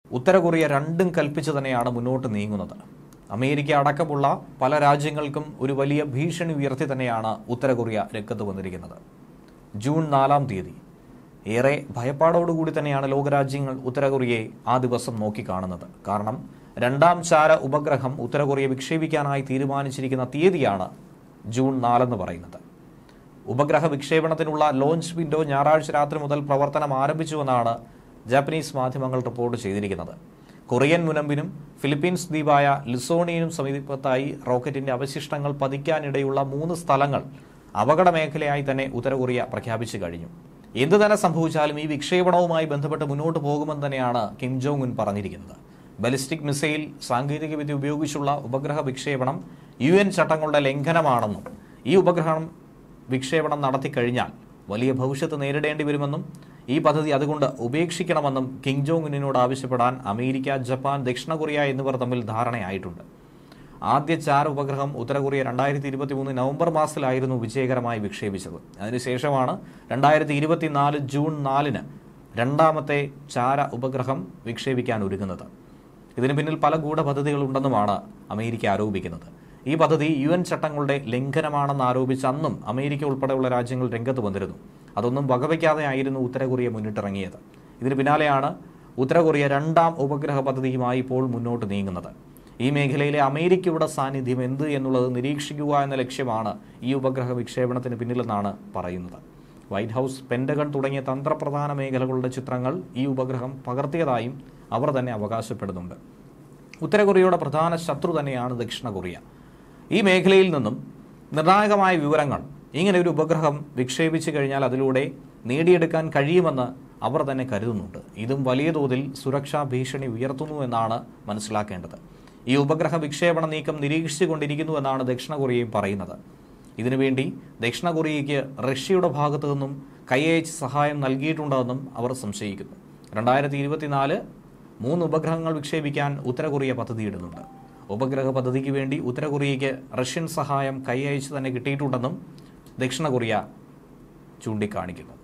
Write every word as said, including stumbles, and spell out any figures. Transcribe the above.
ഉത്തര Korea രണ്ടും കൽപ്പിച്ചു തന്നെയാണ് മുന്നോട്ട് നീങ്ങുന്നത്. അമേരിക്ക അടക്കമുള്ള പല രാജ്യങ്ങൾക്കും ഒരു വലിയ ഭീഷണി ഉയർത്തി തന്നെയാണ് ഉത്തര കൊറിയ രംഗത്ത് വന്നിരിക്കുന്നത്. ജൂൺ നാലാം തീയതി ഏറെ ഭയപ്പാടോടുകൂടി തന്നെയാണ് ലോകരാജ്യങ്ങൾ ഉത്തര കൊറിയയെ ആ ദിവസം നോക്കിക്കാണുന്നത്. കാരണം രണ്ടാം ചാര ഉപഗ്രഹം ഉത്തര കൊറിയ വിക്ഷേപിക്കാനായി തീരുമാനിച്ചിരിക്കുന്ന തീയതിയാണ് ജൂൺ നാലെന്ന് പറയുന്നത്. ഉപഗ്രഹ വിക്ഷേപണത്തിനുള്ള ലോഞ്ച് വിൻഡോ ഞായറാഴ്ച രാത്രി മുതൽ പ്രവർത്തനം ആരംഭിച്ചുവെന്നാണ് ജാപ്പനീസ് മാധ്യമങ്ങൾ റിപ്പോർട്ട് ചെയ്തിരിക്കുന്നത്. കൊറിയൻ മുനമ്പിനും ഫിലിപ്പീൻസ് ദ്വീപായ ലുസോണിയനും സമീപത്തായി റോക്കറ്റിന്റെ അവശിഷ്ടങ്ങൾ പതിക്കാനിടയുള്ള മൂന്ന് സ്ഥലങ്ങൾ അപകട മേഖലയായി തന്നെ ഉത്തര കൊറിയ പ്രഖ്യാപിച്ചു കഴിഞ്ഞു. എന്തു തന്നെ സംഭവിച്ചാലും ഈ വിക്ഷേപണവുമായി ബന്ധപ്പെട്ട് മുന്നോട്ട് പോകുമെന്ന് തന്നെയാണ് കിം ജോങ് ഉൻ പറഞ്ഞിരിക്കുന്നത്. ബലിസ്റ്റിക് മിസൈൽ സാങ്കേതികവിദ്യ ഉപയോഗിച്ചുള്ള ഉപഗ്രഹ വിക്ഷേപണം യു എൻ ചട്ടങ്ങളുടെ ലംഘനമാണെന്നും ഈ ഉപഗ്രഹം വിക്ഷേപണം നടത്തിക്കഴിഞ്ഞാൽ വലിയ ഭവിഷ്യത്ത് നേരിടേണ്ടി വരുമെന്നും ഈ പദ്ധതി അതുകൊണ്ട് ഉപേക്ഷിക്കണമെന്നും കിം ജോങ് ഉന്നിനോട് ആവശ്യപ്പെടാൻ അമേരിക്ക, ജപ്പാൻ, ദക്ഷിണ കൊറിയ എന്നിവർ തമ്മിൽ ധാരണയായിട്ടുണ്ട്. ആദ്യ ചാര ഉപഗ്രഹം ഉത്തര കൊറിയ രണ്ടായിരത്തി ഇരുപത്തി മൂന്ന് നവംബർ മാസത്തിലായിരുന്നു വിജയകരമായി വിക്ഷേപിച്ചത്. അതിനുശേഷമാണ് രണ്ടായിരത്തി ഇരുപത്തിനാല് ജൂൺ നാലിന് രണ്ടാമത്തെ ചാര ഉപഗ്രഹം വിക്ഷേപിക്കാൻ ഒരുങ്ങുന്നത്. ഇതിന് പിന്നിൽ പല ഗൂഢപദ്ധതികളുണ്ടെന്നുമാണ് അമേരിക്ക ആരോപിക്കുന്നത്. ഈ പദ്ധതി യു എൻ ചട്ടങ്ങളുടെ ലംഘനമാണെന്ന് ആരോപിച്ച് അന്നും അമേരിക്ക ഉൾപ്പെടെയുള്ള രാജ്യങ്ങൾ രംഗത്ത് വന്നിരുന്നു. അതൊന്നും വകവയ്ക്കാതെ ആയിരുന്നു ഉത്തര കൊറിയ മുന്നിട്ടിറങ്ങിയത്. ഇതിന് പിന്നാലെയാണ് ഉത്തര കൊറിയ രണ്ടാം ഉപഗ്രഹ പദ്ധതിയുമായി ഇപ്പോൾ മുന്നോട്ട് നീങ്ങുന്നത്. ഈ മേഖലയിലെ അമേരിക്കയുടെ സാന്നിധ്യം എന്ത് എന്നുള്ളത് നിരീക്ഷിക്കുക എന്ന ലക്ഷ്യമാണ് ഈ ഉപഗ്രഹ വിക്ഷേപണത്തിന് പിന്നിലെന്നാണ് പറയുന്നത്. വൈറ്റ് ഹൌസ്, പെന്റഗൺ തുടങ്ങിയ തന്ത്രപ്രധാന മേഖലകളുടെ ചിത്രങ്ങൾ ഈ ഉപഗ്രഹം പകർത്തിയതായും അവർ തന്നെ അവകാശപ്പെടുന്നുണ്ട്. ഉത്തര കൊറിയയുടെ പ്രധാന ശത്രു തന്നെയാണ് ദക്ഷിണ കൊറിയ. ഈ മേഖലയിൽ നിന്നും നിർണായകമായ വിവരങ്ങൾ ഇങ്ങനെ ഒരു ഉപഗ്രഹം വിക്ഷേപിച്ചു കഴിഞ്ഞാൽ അതിലൂടെ നേടിയെടുക്കാൻ കഴിയുമെന്ന് അവർ തന്നെ കരുതുന്നുണ്ട്. ഇതും വലിയ തോതിൽ സുരക്ഷാ ഭീഷണി ഉയർത്തുന്നു എന്നാണ് മനസ്സിലാക്കേണ്ടത്. ഈ ഉപഗ്രഹ വിക്ഷേപണ നീക്കം നിരീക്ഷിച്ചുകൊണ്ടിരിക്കുന്നുവെന്നാണ് ദക്ഷിണ കൊറിയയും പറയുന്നത്. ഇതിനുവേണ്ടി ദക്ഷിണ കൊറിയയ്ക്ക് റഷ്യയുടെ ഭാഗത്തു നിന്നും കൈയയച്ച് സഹായം നൽകിയിട്ടുണ്ടെന്നും അവർ സംശയിക്കുന്നു. രണ്ടായിരത്തി ഇരുപത്തിനാല് മൂന്ന് ഉപഗ്രഹങ്ങൾ വിക്ഷേപിക്കാൻ ഉത്തര കൊറിയ പദ്ധതിയിടുന്നുണ്ട്. ഉപഗ്രഹ പദ്ധതിക്ക് വേണ്ടി ഉത്തര കൊറിയയ്ക്ക് റഷ്യൻ സഹായം കൈയയച്ച് തന്നെ കിട്ടിയിട്ടുണ്ടെന്നും ദക്ഷിണ കൊറിയ ചൂണ്ടിക്കാണിക്കുന്നു.